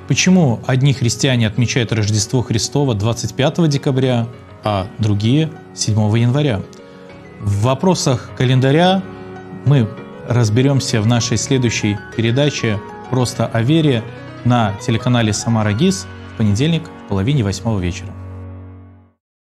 Почему одни христиане отмечают Рождество Христово 25 декабря, а другие 7 января? В вопросах календаря мы разберемся в нашей следующей передаче «Просто о вере» на телеканале «Самара ГИС» в понедельник в 7:30 вечера.